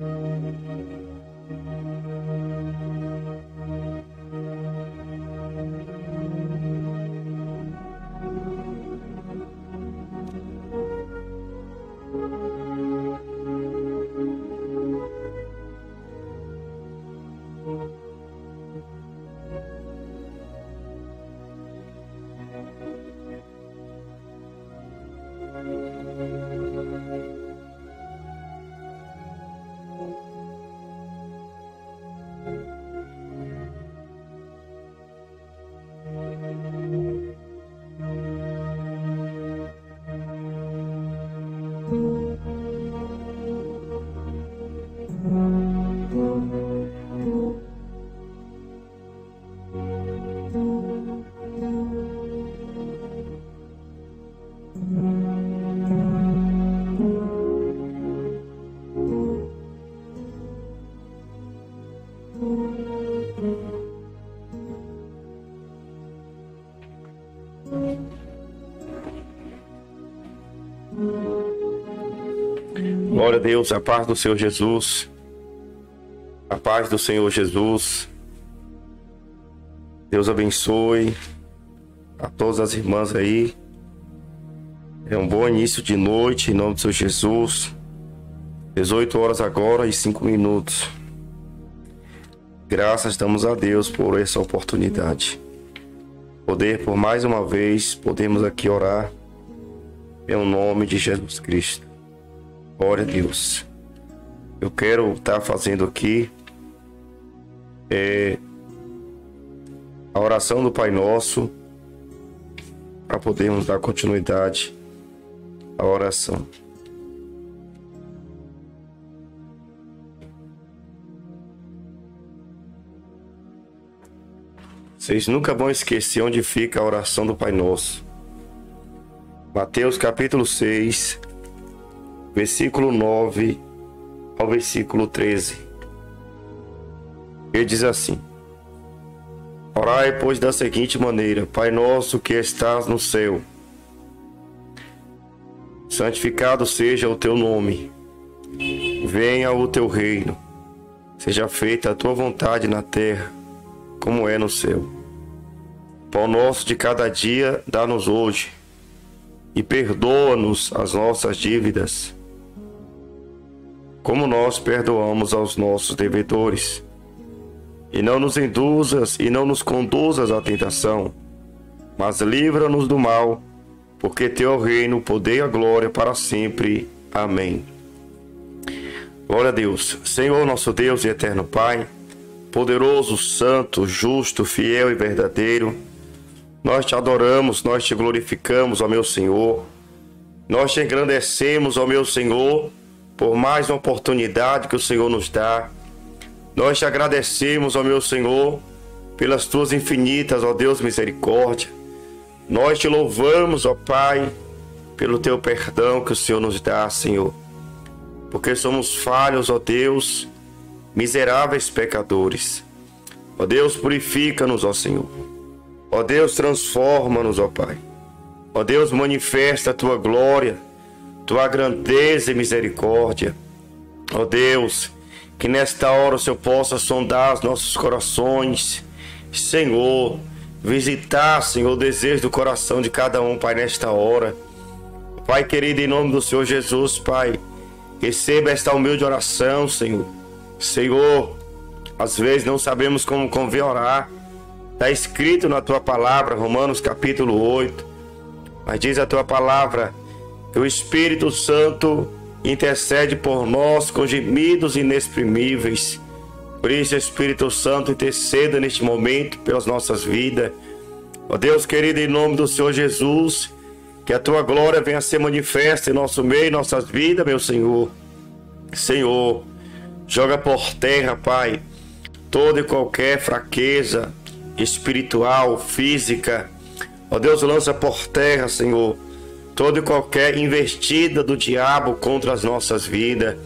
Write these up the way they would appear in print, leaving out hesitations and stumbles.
Glória a Deus, a paz do Senhor Jesus, a paz do Senhor Jesus. Deus abençoe a todas as irmãs aí. É um bom início de noite, em nome do Senhor Jesus. 18 horas agora e 5 minutos. Graças damos a Deus por essa oportunidade. Poder, por mais uma vez, podemos aqui orar em nome de Jesus Cristo. Glória a Deus. Eu quero estar fazendo aqui a oração do Pai Nosso para podermos dar continuidade à oração. Vocês nunca vão esquecer onde fica a oração do Pai Nosso. Mateus capítulo 6, versículo 9 ao versículo 13. Ele diz assim: Orai, pois, da seguinte maneira: Pai nosso que estás no céu, santificado seja o teu nome. Venha o teu reino. Seja feita a tua vontade na terra, como é no céu. Pão nosso de cada dia dá-nos hoje, e perdoa-nos as nossas dívidas, como nós perdoamos aos nossos devedores. E não nos induzas e não nos conduzas à tentação, mas livra-nos do mal, porque teu é o reino, o poder e a glória para sempre. Amém. Glória a Deus. Senhor, nosso Deus e eterno Pai, poderoso, santo, justo, fiel e verdadeiro, nós te adoramos, nós te glorificamos, ó meu Senhor. Nós te engrandecemos, ó meu Senhor, por mais uma oportunidade que o Senhor nos dá. Nós te agradecemos, ó meu Senhor, pelas tuas infinitas, ó Deus, misericórdia. Nós te louvamos, ó Pai, pelo teu perdão que o Senhor nos dá, Senhor. Porque somos falhos, ó Deus, miseráveis pecadores. Ó Deus, purifica-nos, ó Senhor. Ó Deus, transforma-nos, ó Pai. Ó Deus, manifesta a tua glória, tua grandeza e misericórdia. Ó Deus, que nesta hora o Senhor possa sondar os nossos corações, Senhor, visitar, Senhor, o desejo do coração de cada um, Pai, nesta hora. Pai querido, em nome do Senhor Jesus, Pai, receba esta humilde oração, Senhor. Senhor, às vezes não sabemos como convém orar. Está escrito na tua palavra, Romanos capítulo 8, mas diz a tua palavra que o Espírito Santo intercede por nós com gemidos inexprimíveis. Por isso, Espírito Santo, interceda neste momento pelas nossas vidas. Ó Deus querido, em nome do Senhor Jesus, que a tua glória venha a ser manifesta em nosso meio, em nossas vidas, meu Senhor. Senhor, joga por terra, Pai, toda e qualquer fraqueza espiritual, física. Ó Deus, lança por terra, Senhor, toda e qualquer investida do diabo contra as nossas vidas.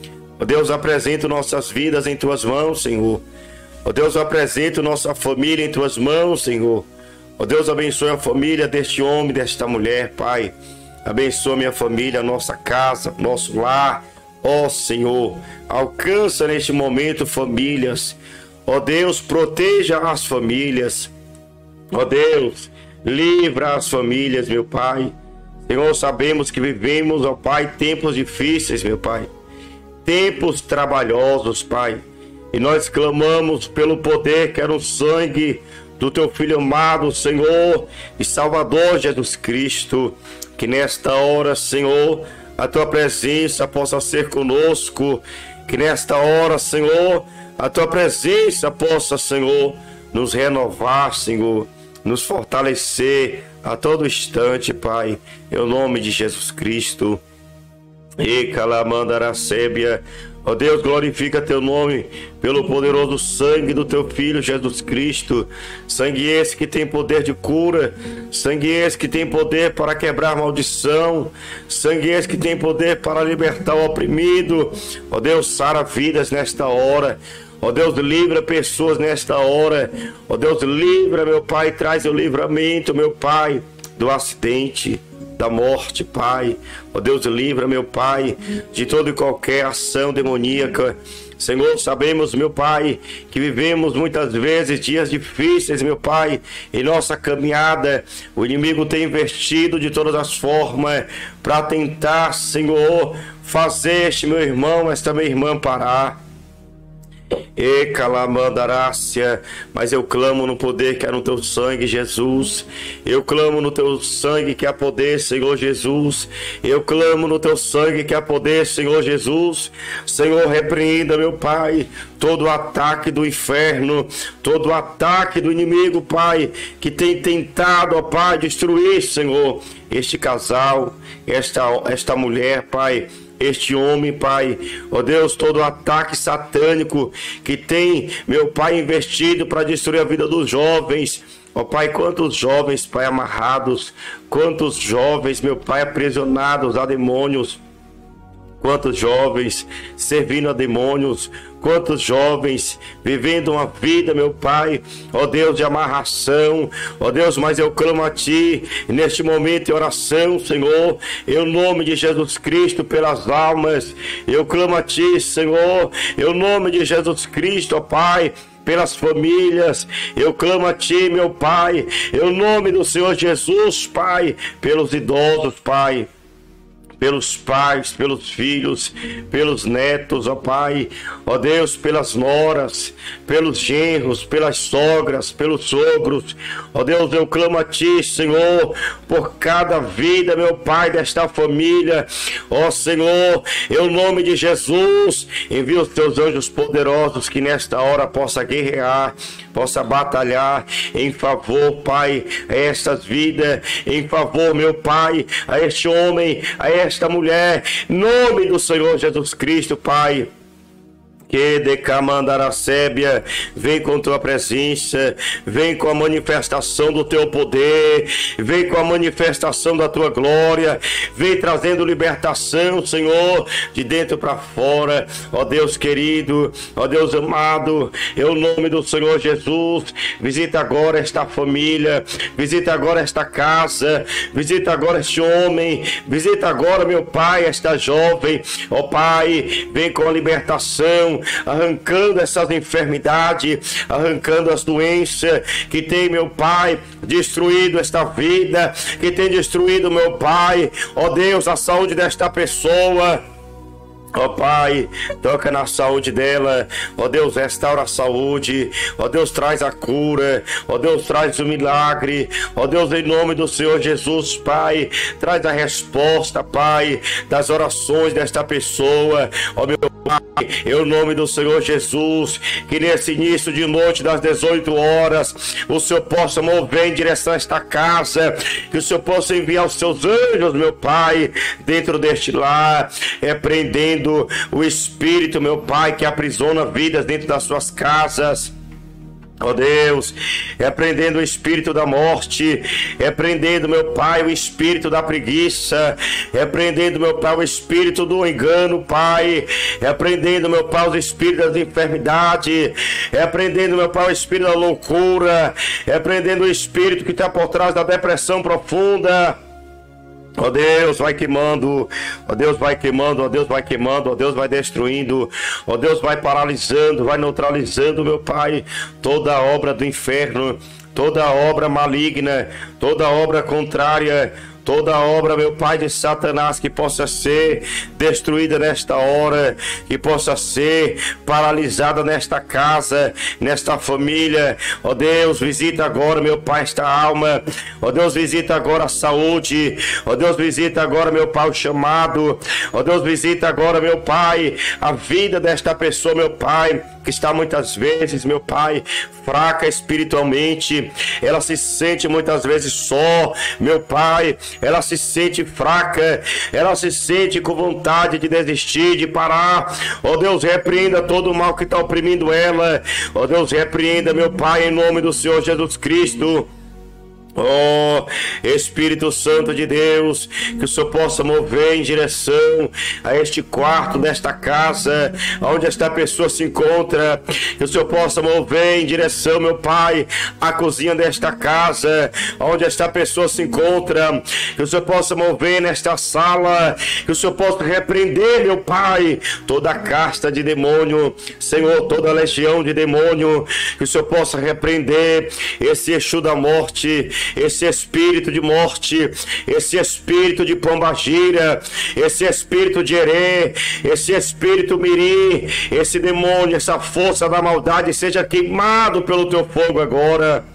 Ó Deus, apresenta nossas vidas em tuas mãos, Senhor. Ó Deus, apresenta nossa família em tuas mãos, Senhor. Ó Deus, abençoe a família deste homem, desta mulher, Pai. Abençoa minha família, nossa casa, nosso lar. Ó Senhor, alcança neste momento famílias. Ó Deus, proteja as famílias. Ó Deus, livra as famílias, meu Pai. Senhor, sabemos que vivemos, ó Pai, tempos difíceis, meu Pai. Tempos trabalhosos, Pai. E nós clamamos pelo poder que era o sangue do Teu Filho amado, Senhor e Salvador Jesus Cristo. Que nesta hora, Senhor, a Tua presença possa ser conosco. Que nesta hora, Senhor, a Tua presença possa, Senhor, nos renovar, Senhor, nos fortalecer a todo instante, Pai, em nome de Jesus Cristo. E calamandaracébia, ó Deus, glorifica Teu nome pelo poderoso sangue do Teu Filho Jesus Cristo. Sangue esse que tem poder de cura, sangue esse que tem poder para quebrar maldição, sangue esse que tem poder para libertar o oprimido. Ó Deus, sara vidas nesta hora. Ó Deus, livra pessoas nesta hora. Ó Deus, livra, meu Pai, traz o livramento, meu Pai, do acidente, da morte, Pai. Ó Deus, livra, meu Pai, de toda e qualquer ação demoníaca. Senhor, sabemos, meu Pai, que vivemos muitas vezes dias difíceis, meu Pai, em nossa caminhada. O inimigo tem investido de todas as formas para tentar, Senhor, fazer este meu irmão, esta minha irmã parar. E calamandarácia, mas eu clamo no poder que é no Teu sangue, Jesus. Eu clamo no Teu sangue que há poder, Senhor Jesus. Eu clamo no Teu sangue que há poder, Senhor Jesus. Senhor, repreenda, meu Pai, todo ataque do inferno, todo ataque do inimigo, Pai, que tem tentado, ó Pai, destruir, Senhor, este casal, esta mulher, Pai, este homem, Pai. Ó Deus, todo ataque satânico que tem, meu Pai, investido para destruir a vida dos jovens. Ó Pai, quantos jovens, Pai, amarrados, quantos jovens, meu Pai, aprisionados a demônios, quantos jovens servindo a demônios, quantos jovens vivendo uma vida, meu Pai, ó Deus, de amarração. Ó Deus, mas eu clamo a Ti neste momento em oração, Senhor, em nome de Jesus Cristo, pelas almas. Eu clamo a Ti, Senhor, em nome de Jesus Cristo, ó Pai, pelas famílias. Eu clamo a Ti, meu Pai, em nome do Senhor Jesus, Pai, pelos idosos, Pai, pelos pais, pelos filhos, pelos netos, ó Pai, ó Deus, pelas noras, pelos genros, pelas sogras, pelos sogros. Ó Deus, eu clamo a Ti, Senhor, por cada vida, meu Pai, desta família. Ó Senhor, em nome de Jesus, envia os Teus anjos poderosos que nesta hora possa guerrear, possa batalhar em favor, Pai, a estas vidas, em favor, meu Pai, a este homem, a esta mulher, em nome do Senhor Jesus Cristo, Pai. Que decamandaracébia, vem com Tua presença, vem com a manifestação do Teu poder, vem com a manifestação da Tua glória, vem trazendo libertação, Senhor, de dentro para fora. Ó Deus querido, ó Deus amado, em nome do Senhor Jesus, visita agora esta família, visita agora esta casa, visita agora este homem, visita agora, meu Pai, esta jovem. Ó Pai, vem com a libertação, arrancando essas enfermidades, arrancando as doenças que tem, meu Pai, destruído esta vida, que tem destruído, meu Pai, ó Deus, a saúde desta pessoa. Ó Pai, toca na saúde dela. Ó Deus, restaura a saúde. Ó Deus, traz a cura. Ó Deus, traz o milagre. Ó Deus, em nome do Senhor Jesus, Pai, traz a resposta, Pai, das orações desta pessoa. Ó meu Pai, em nome do Senhor Jesus, que nesse início de noite das 18 horas, o Senhor possa mover em direção a esta casa, que o Senhor possa enviar os Seus anjos, meu Pai, dentro deste lar, repreendendo o espírito, meu Pai, que aprisiona vidas dentro das suas casas. Ó Deus, repreendendo o espírito da morte, repreendendo, meu Pai, o espírito da preguiça, repreendendo, meu Pai, o espírito do engano, Pai, repreendendo, meu Pai, os espíritos das enfermidades, repreendendo, meu Pai, o espírito da loucura, repreendendo o espírito que está por trás da depressão profunda. Ó Deus, vai queimando, ó Deus, vai queimando, ó Deus, vai queimando, ó Deus, vai destruindo, ó Deus, vai paralisando, vai neutralizando, meu Pai, toda obra do inferno, toda obra maligna, toda obra contrária, toda obra, meu Pai, de Satanás, que possa ser destruída nesta hora, que possa ser paralisada nesta casa, nesta família. Ó Deus, visita agora, meu Pai, esta alma. Ó Deus, visita agora a saúde. Ó Deus, visita agora, meu Pai, o chamado. Ó Deus, visita agora, meu Pai, a vida desta pessoa, meu Pai, que está muitas vezes, meu Pai, fraca espiritualmente. Ela se sente muitas vezes só, meu Pai. Ela se sente fraca, ela se sente com vontade de desistir, de parar. Ó Deus, repreenda todo o mal que está oprimindo ela. Ó Deus, repreenda, meu Pai, em nome do Senhor Jesus Cristo. Oh, Espírito Santo de Deus, que o Senhor possa mover em direção a este quarto desta casa, onde esta pessoa se encontra. Que o Senhor possa mover em direção, meu Pai, à cozinha desta casa, onde esta pessoa se encontra. Que o Senhor possa mover nesta sala. Que o Senhor possa repreender, meu Pai, toda a casta de demônio, Senhor, toda a legião de demônio. Que o Senhor possa repreender esse Exu da morte, esse espírito de morte, esse espírito de pombagira, esse espírito de herê, esse espírito mirim, esse demônio, essa força da maldade, seja queimado pelo teu fogo agora.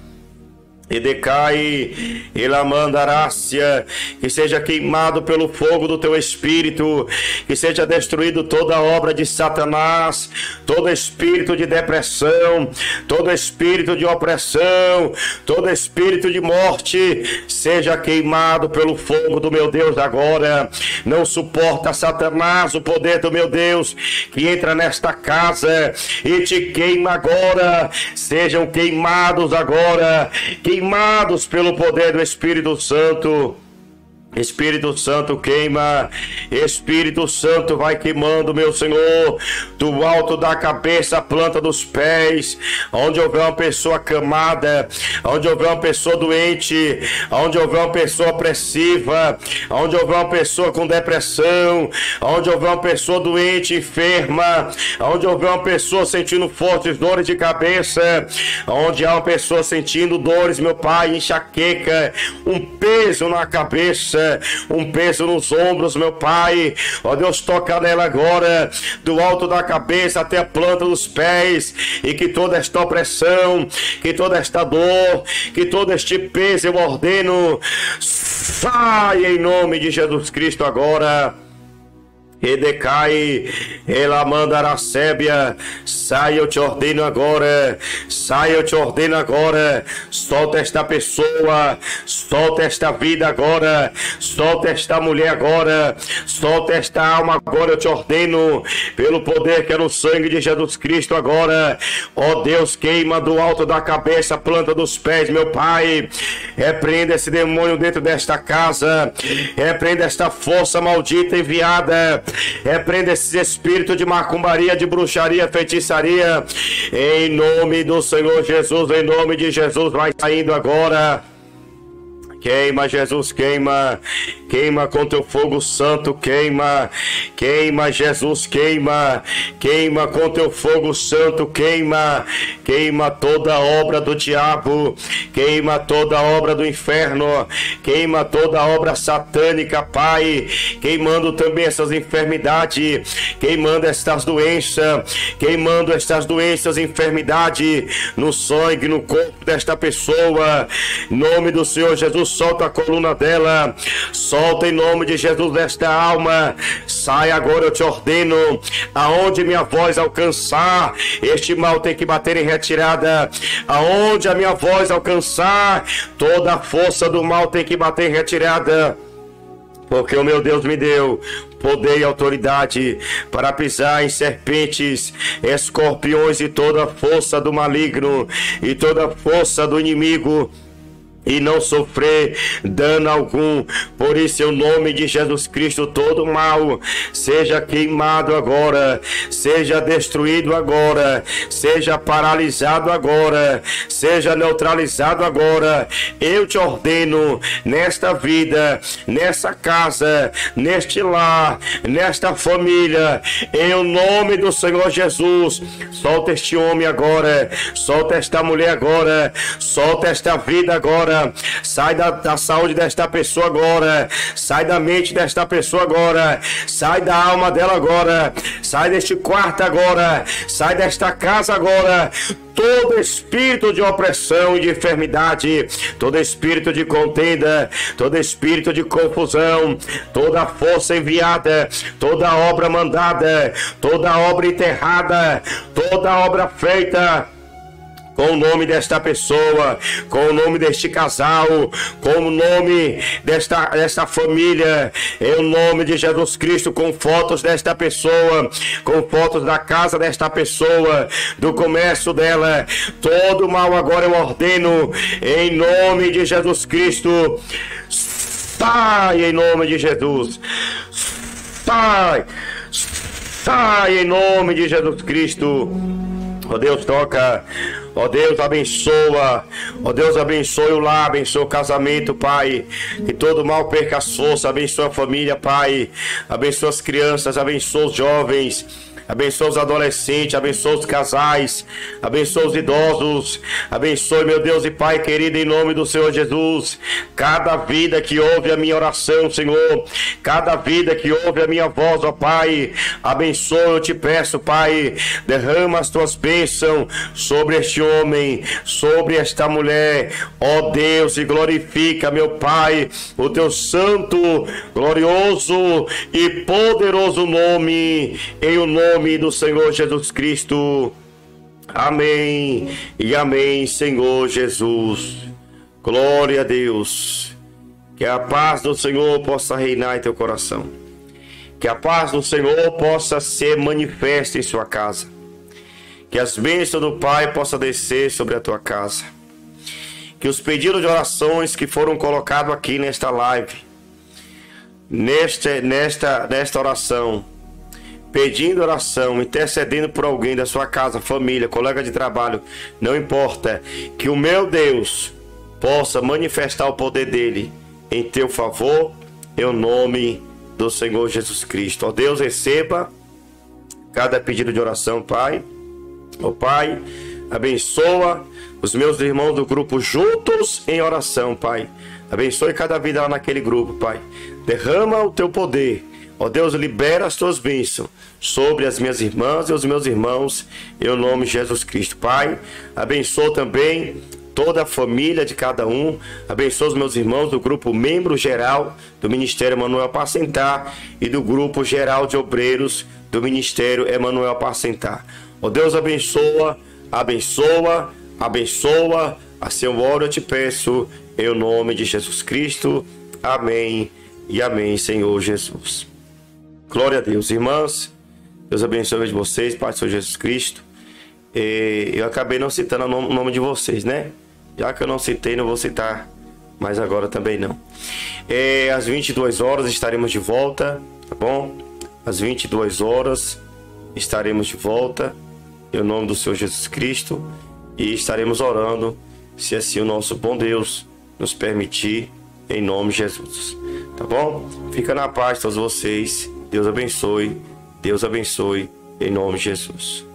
E decai, Elamandarácia, que seja queimado pelo fogo do teu espírito, que seja destruído toda obra de Satanás, todo espírito de depressão, todo espírito de opressão, todo espírito de morte, seja queimado pelo fogo do meu Deus agora. Não suporta, Satanás, o poder do meu Deus que entra nesta casa e te queima agora. Sejam queimados agora, queimados pelo poder do Espírito Santo. Espírito Santo queima, Espírito Santo vai queimando, meu Senhor, do alto da cabeça à planta dos pés, onde houver uma pessoa acamada, onde houver uma pessoa doente, onde houver uma pessoa opressiva, onde houver uma pessoa com depressão, onde houver uma pessoa doente, enferma, onde houver uma pessoa sentindo fortes dores de cabeça, onde há uma pessoa sentindo dores, meu Pai, enxaqueca, um peso na cabeça, um peso nos ombros, meu Pai. Ó Deus, toca nela agora, do alto da cabeça até a planta dos pés, e que toda esta opressão, que toda esta dor, que todo este peso eu ordeno, saia em nome de Jesus Cristo agora. E decai, ela mandará sébia, sai, eu te ordeno agora, sai, eu te ordeno agora, solta esta pessoa, solta esta vida agora, solta esta mulher agora, solta esta alma agora, eu te ordeno, pelo poder que é no sangue de Jesus Cristo agora. Ó Deus, queima do alto da cabeça, planta dos pés, meu Pai, repreenda esse demônio dentro desta casa, repreenda esta força maldita enviada, repreenda esse espírito de macumbaria, de bruxaria, feitiçaria, em nome do Senhor Jesus, em nome de Jesus, vai saindo agora. Queima, Jesus, queima, queima com teu fogo santo, queima, queima, Jesus, queima, queima com teu fogo santo, queima, queima toda obra do diabo, queima toda obra do inferno, queima toda obra satânica, Pai, queimando também essas enfermidades, queimando estas doenças, queimando estas doenças, enfermidade no sangue, no corpo desta pessoa, em nome do Senhor Jesus. Solta a coluna dela, solta em nome de Jesus desta alma, sai agora, eu te ordeno, aonde minha voz alcançar, este mal tem que bater em retirada, aonde a minha voz alcançar, toda a força do mal tem que bater em retirada, porque o meu Deus me deu poder e autoridade para pisar em serpentes, escorpiões e toda a força do maligno e toda a força do inimigo. e não sofrer dano algum. Por isso, em nome de Jesus Cristo, todo mal seja queimado agora, seja destruído agora, seja paralisado agora, seja neutralizado agora. Eu te ordeno nesta vida, nessa casa, neste lar, nesta família, em nome do Senhor Jesus, solta este homem agora, solta esta mulher agora, solta esta vida agora. Sai da saúde desta pessoa agora, sai da mente desta pessoa agora, sai da alma dela agora, sai deste quarto agora, sai desta casa agora. Todo espírito de opressão e de enfermidade, todo espírito de contenda, todo espírito de confusão, toda força enviada, toda obra mandada, toda obra enterrada, toda obra feita com o nome desta pessoa, com o nome deste casal, com o nome desta família, em nome de Jesus Cristo, com fotos desta pessoa, com fotos da casa desta pessoa, do comércio dela, todo mal agora eu ordeno, em nome de Jesus Cristo, sai em nome de Jesus, sai em nome de Jesus Cristo. Ó Deus, toca. Ó Deus, abençoa. Ó Deus, abençoe o lar, abençoe o casamento, Pai. Que todo mal perca as forças. Abençoe a família, Pai. Abençoe as crianças, abençoe os jovens. Abençoe os adolescentes, abençoe os casais, abençoe os idosos, abençoe, meu Deus e Pai querido, em nome do Senhor Jesus, cada vida que ouve a minha oração, Senhor, cada vida que ouve a minha voz, ó Pai, abençoe, eu te peço, Pai, derrama as tuas bênçãos sobre este homem, sobre esta mulher, ó Deus, e glorifica, meu Pai, o teu santo, glorioso e poderoso nome, em o nome do Senhor Jesus Cristo. Amém e amém, Senhor Jesus. Glória a Deus. Que a paz do Senhor possa reinar em teu coração. Que a paz do Senhor possa ser manifesta em sua casa. Que as bênçãos do Pai possam descer sobre a tua casa. Que os pedidos de orações que foram colocados aqui nesta live, nesta oração, pedindo oração, intercedendo por alguém da sua casa, família, colega de trabalho, não importa, que o meu Deus possa manifestar o poder dele em teu favor, em nome do Senhor Jesus Cristo. Ó Deus, receba cada pedido de oração, Pai. Ó Pai, abençoa os meus irmãos do grupo juntos em oração, Pai. Abençoe cada vida lá naquele grupo, Pai. Derrama o teu poder. Ó Deus, libera as tuas bênçãos sobre as minhas irmãs e os meus irmãos, em nome de Jesus Cristo. Pai, abençoa também toda a família de cada um. Abençoa os meus irmãos do grupo membro geral do Ministério Emanuel Apacentar e do grupo geral de obreiros do Ministério Emanuel Apacentar. Ó Deus, abençoa, abençoa, abençoa. Assim eu oro, eu te peço, em nome de Jesus Cristo. Amém e amém, Senhor Jesus. Glória a Deus, irmãs. Deus abençoe de vocês, Pai do Senhor Jesus Cristo. Eu acabei não citando o nome de vocês, né? Já que eu não citei, não vou citar, mas agora também não. Às 22 horas estaremos de volta, tá bom? Às 22 horas estaremos de volta, em nome do Senhor Jesus Cristo. E estaremos orando, se assim o nosso bom Deus nos permitir, em nome de Jesus. Tá bom? Fica na paz todos vocês. Deus abençoe, em nome de Jesus.